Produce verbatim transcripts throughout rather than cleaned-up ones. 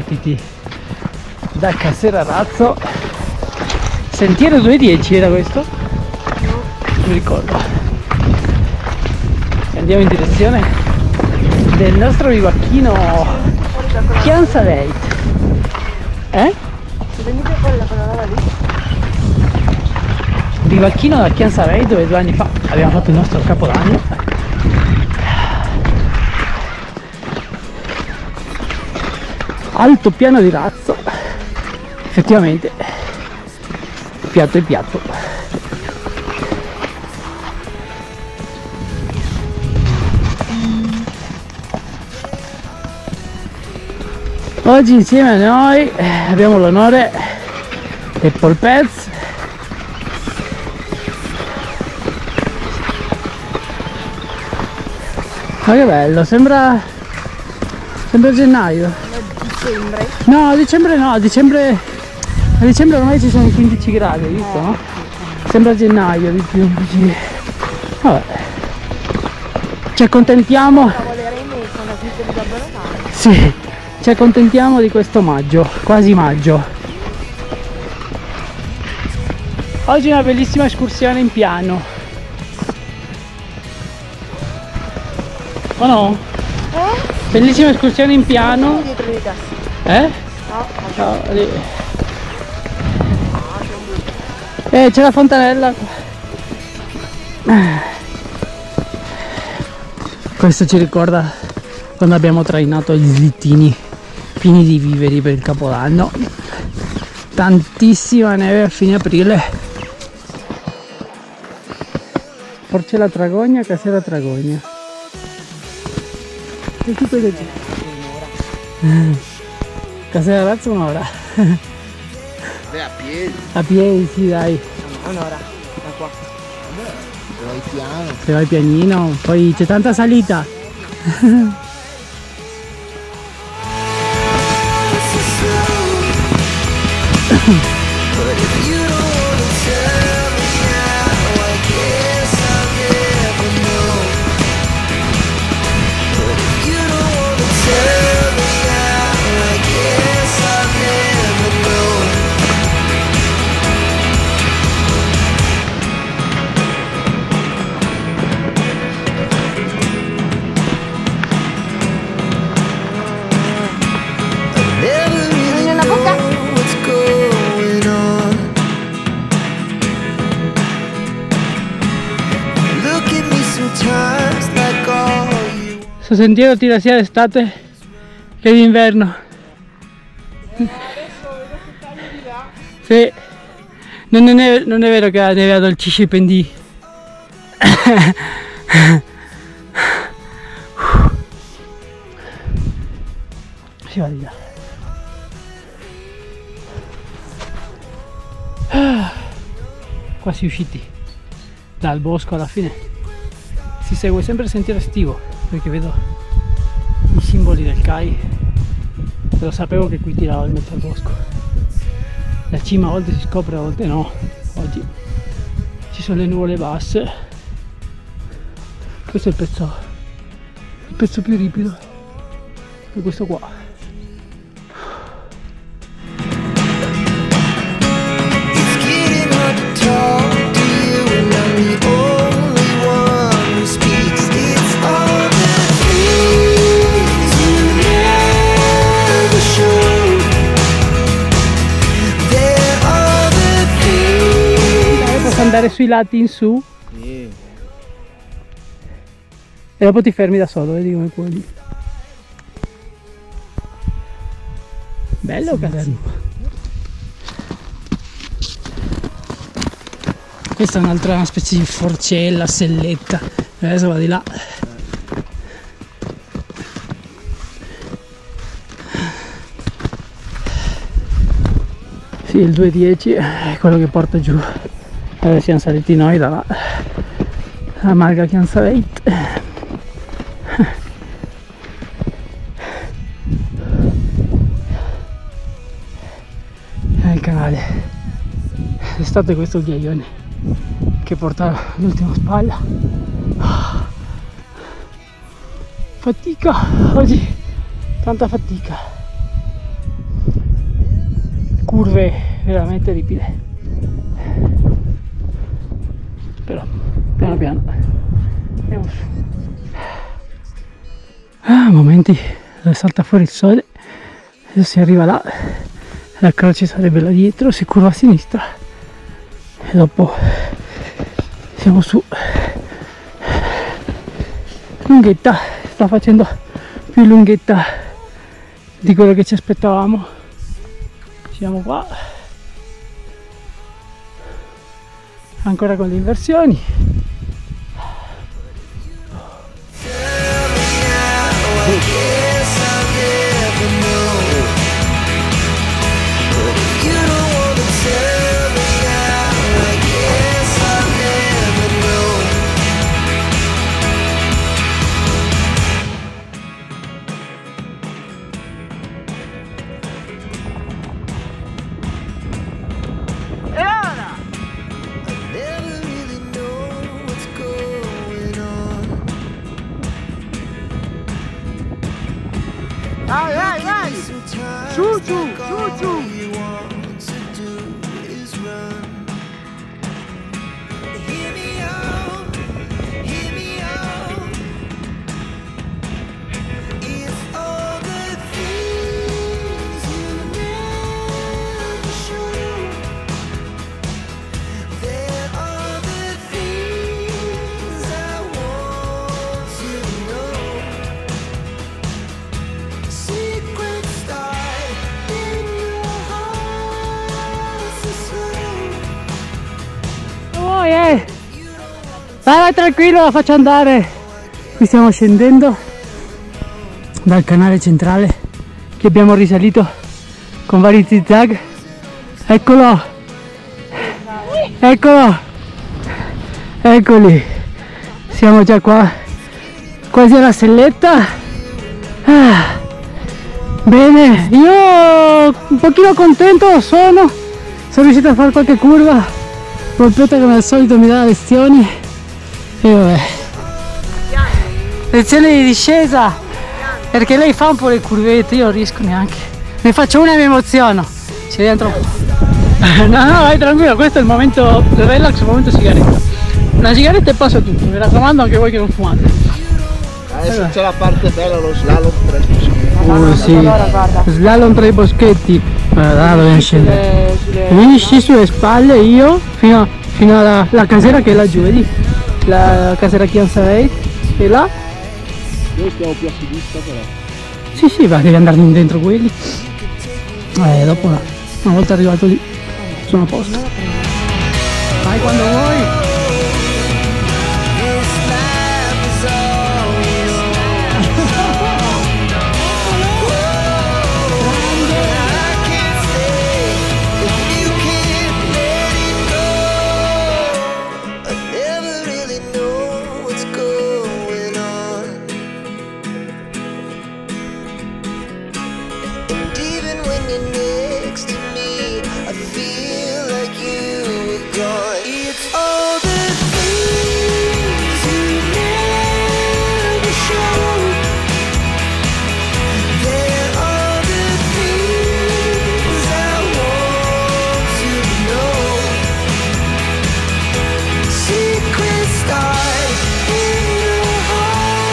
partiti da Caserazzo. Sentiero due dieci era questo? Non mi ricordo. Andiamo in direzione del nostro bivacchino Chiansaleit. Eh? Venite con la parola lì. Bivacchino da Chiansaleit, dove due anni fa abbiamo fatto il nostro capodanno. Alto piano di Razzo. Effettivamente piatto e piatto. Oggi insieme a noi eh, abbiamo l'onore del Polpez. Ma che bello, sembra sembra gennaio. Dicembre? No, a dicembre no, a dicembre a dicembre ormai ci sono i quindici gradi, hai visto, no? Sembra gennaio di più. Vabbè. Ci accontentiamo. Lavoleremo con la vita di Babbo Natale. Sì, ci accontentiamo di questo maggio, quasi maggio. Oggi una bellissima escursione in piano. O no? Eh? Bellissima escursione in piano. Dietro di te. Eh? No, No, lì. Eh, c'è la fontanella. Questo ci ricorda quando abbiamo trainato gli slittini pieni di viveri per il Capodanno. Tantissima neve a fine aprile. Porcella Tragogna, Casera Tragogna. E tu cosa c'è? Caserazzo un'ora. Beh, a piedi. A piedi, sì, dai. un'ora. Da qua. Se vai piano. Se vai pianino, poi c'è tanta salita. Questo sentiero tira sia d'estate che d'inverno. Sì, non è, non è vero che la neve addolcisce i pendii. Si va di là. Quasi usciti dal bosco alla fine. Si segue sempre il sentiero estivo, perché vedo i simboli del C A I. Lo sapevo che qui tirava in mezzo al bosco. La cima a volte si scopre, a volte no. Oggi ci sono le nuvole basse. Questo è il pezzo, il pezzo più ripido. E questo qua. Andare sui lati in su, Sì. e dopo ti fermi da solo, vedi come quelli. Bello Caserno. Questa è un'altra una specie di forcella, selletta. Adesso va di là. Sì, il due dieci è quello che porta giù. Adesso siamo saliti noi dalla la Marga Chiansaleit. È il canale. D'estate questo ghiaione che porta l'ultima spalla. Fatica, oggi tanta fatica. curve veramente ripide, però piano piano andiamo su. Ah, momenti dove salta fuori il sole. Adesso si arriva là, la croce sarebbe là dietro, si curva a sinistra e dopo siamo su. Lunghetta, sta facendo più lunghetta di quello che ci aspettavamo. Siamo qua ancora con le inversioni. Vai, vai, vai! Su, su, su, su! Eh. Vai, vai tranquillo, la faccio andare. Qui stiamo scendendo dal canale centrale che abbiamo risalito con vari zigzag. Eccolo, eccolo, eccoli, siamo già qua, quasi alla selletta. Ah, bene, io un pochino contento sono, sono riuscito a fare qualche curva. Polpetta come al solito mi dà lezioni e vabbè, lezioni di discesa perché lei fa un po' le curvette, io non riesco neanche, ne faccio una e mi emoziono, ci vediamo tra un po'. No no, vai tranquillo, questo è il momento del relax, il momento sigaretta, una sigaretta e passa tutto, mi raccomando anche voi che non fumate. Adesso c'è la parte bella, lo slalom tra i boschetti. Oh sì, guarda. slalom tra i boschetti. Guarda, dobbiamo scendere. Finisci sulle spalle io fino, fino alla la casera che è laggiù, vedi? La casera Chiansarei è là. Noi stiamo più a sinistra però. Sì sì, va, devi andare dentro quelli. Eh, dopo una, una volta arrivato lì sono a posto. Vai quando vuoi.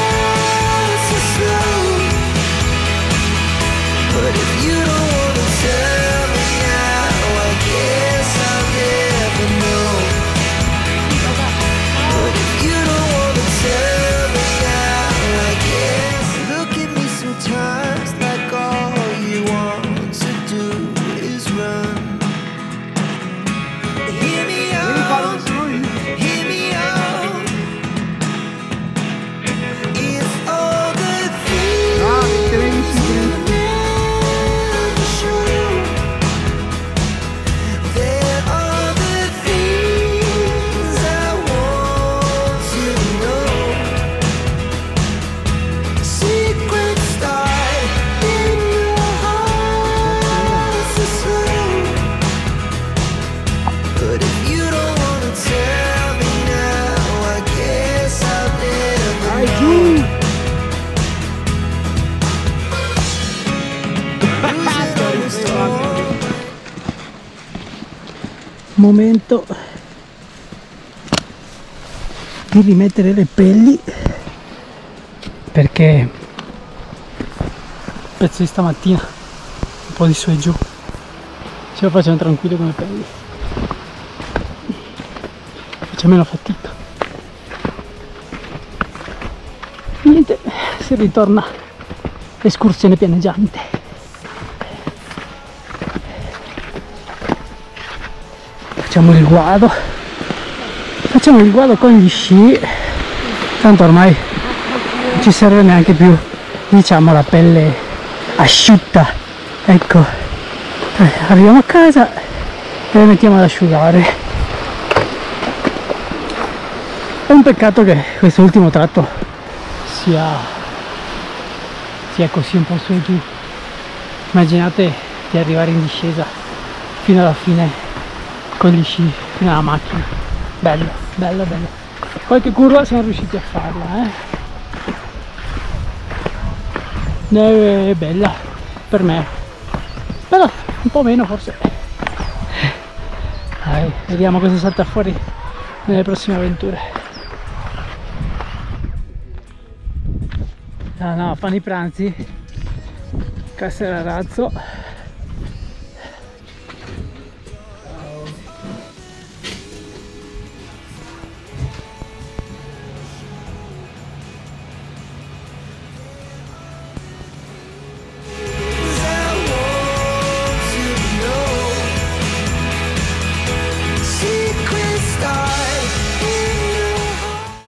But if you don't wanna tell momento di rimettere le pelli, perché il pezzo di stamattina un po' di su e giù ce lo facciamo tranquillo con le pelli, faccia meno fatica. Niente, si ritorna l'escursione pianeggiante. Facciamo il guado, facciamo il guado con gli sci, tanto ormai non ci serve neanche più, diciamo, la pelle asciutta. Ecco, eh, arriviamo a casa e le mettiamo ad asciugare. È un peccato che questo ultimo tratto sia, sia così un po' su e giù. Immaginate di arrivare in discesa fino alla fine con gli sci, fino alla macchina. Bello, bello, bello. Qualche curva siamo riusciti a farla, eh. È bella per me, però un po' meno forse. Dai, vediamo cosa salta fuori nelle prossime avventure. No, no, fanno i pranzi, Castellarazzo.